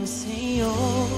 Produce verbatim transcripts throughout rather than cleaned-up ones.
Senhor.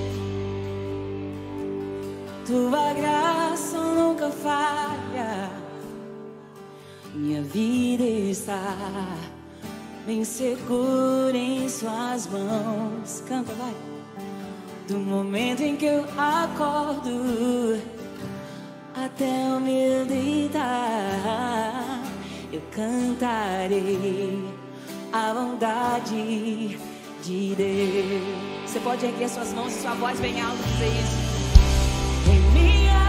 Tua graça nunca falha, minha vida está bem segura em suas mãos. Canta, vai. Do momento em que eu acordo até eu me deitar, eu cantarei a bondade de Deus. Você pode erguer suas mãos e sua voz bem alta e dizer isso. Em minha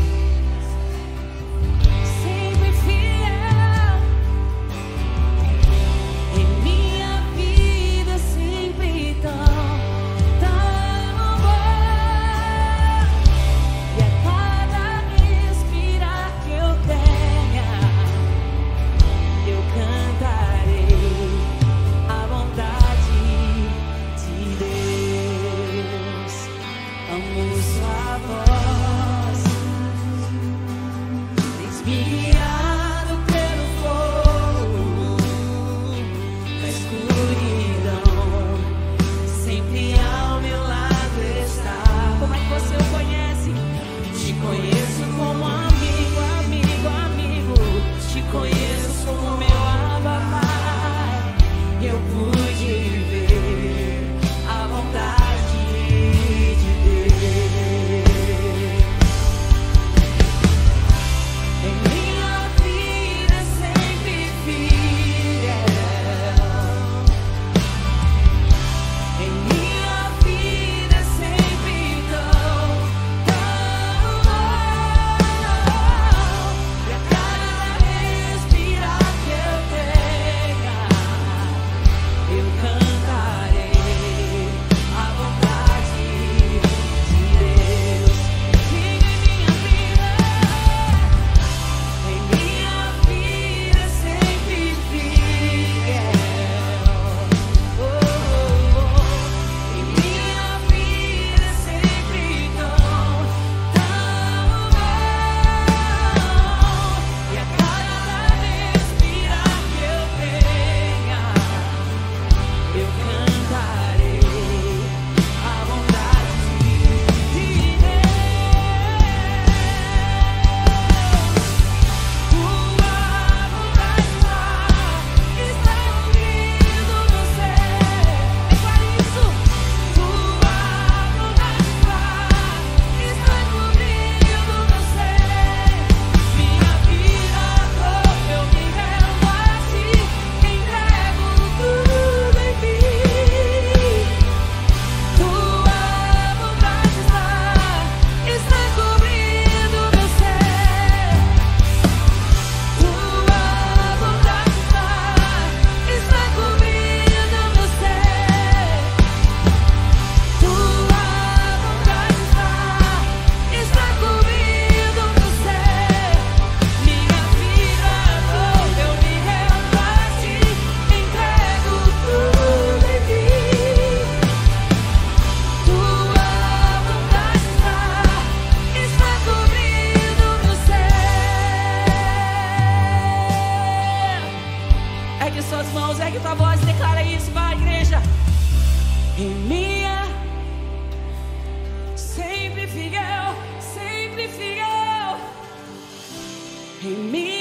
sempre fiel, em minha vida sempre tão, tão boa, e a cada respirar que eu tenha, eu cantarei a bondade de Deus. Amo sua voz, desviado pelo fogo, da escuridão, sempre ao meu lado está. Como é que você o conhece? Te conheço como amigo, amigo, amigo. Te conheço como meu Abba Pai. Eu pude ver a bondade de Deus. Em minha vida sempre fiel, em minha vida sempre tão, tão bom, e a cada respirar que eu tenha, eu cantarei a bondade de Deus. Diga em minha vida, em minha vida sempre fiel. Oh, oh, oh. Em minha vida sempre tão, tão bom, e a cada respirar que eu tenha, eu cantarei a bondade de Deus. Tua bondade está cobrindo meu ser. Declare isso. Tua bondade está cobrindo meu ser. Minha vida toda eu me rendo a ti, entrego tudo em mim. Tua bondade está cobrindo meu ser. Tua bondade está cobrindo meu ser. Tua bondade está cobrindo meu ser. Minha vida toda eu me rendo a ti, entrego tudo em mim. Tua bondade está cobrindo meu ser. Ergue suas mãos, ergue tua voz e declara isso, vai, igreja. Em minha sempre fiel, sempre fiel, em minha